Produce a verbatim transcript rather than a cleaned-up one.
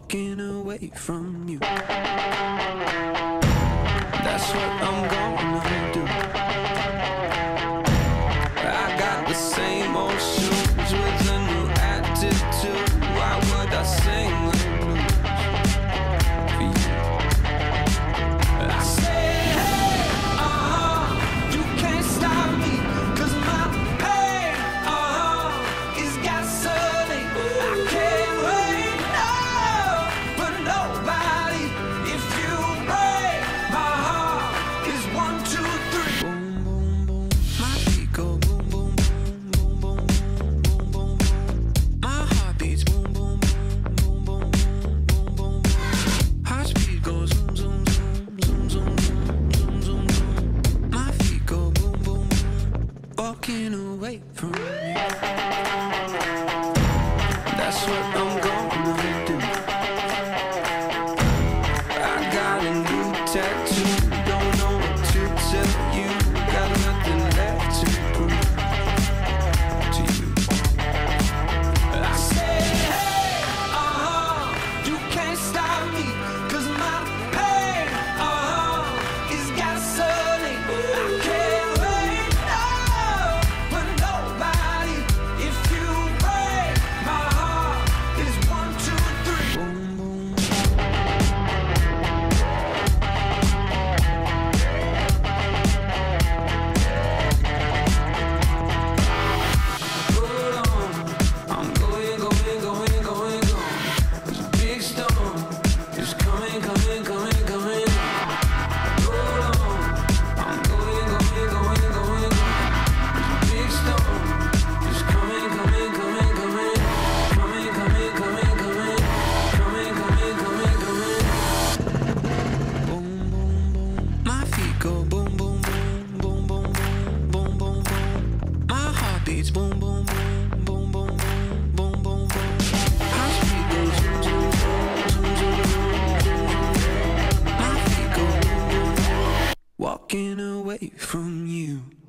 walking away from you. That's what I'm gonna do. I got the same old shoes with a new attitude. Why would I sing the blues for you? I say, hey, uh-huh, you can't stop me, 'cause my pain, uh-huh, is gasoline. I can't wait, no, for nobody. If you break my heart, it's one, two, three. Boom, boom, boom, my feet go boom, boom, boom, boom, boom, boom, boom, boom. My heart beats boom, boom, boom, boom, boom, boom, boom, boom. Heart speed goes zoom, zoom, zoom, zoom, zoom, zoom, zoom, zoom. My feet go boom, boom, walking away from you. That's what I'm gonna do. I got a new tattoo, don't know what to tell you. Got nothing left to prove to you. I say, hey, uh-huh, you can't stop me, 'cause my pain, uh-huh, is gasoline. I can't wait, no, for nobody. If you break my heart, it's one, two, three. Boom, boom. Hold on, I'm going, going, going, going, going. There's a big storm, it's coming, coming, coming, coming. Hold on, I'm going, going, going, going, going. There's a big storm, it's coming, coming, coming, coming. Coming, coming, coming, coming. Coming, coming, coming, coming. Boom, boom, boom. My feet go boom, boom, boom, boom, boom, boom, boom, boom, boom. My heart beats boom, boom, boom, boom, boom, boom, boom, boom, boom. Heart speed goes zoom, zoom, zoom, zoom, zoom, zoom. My feet go boom, boom, walking away from you.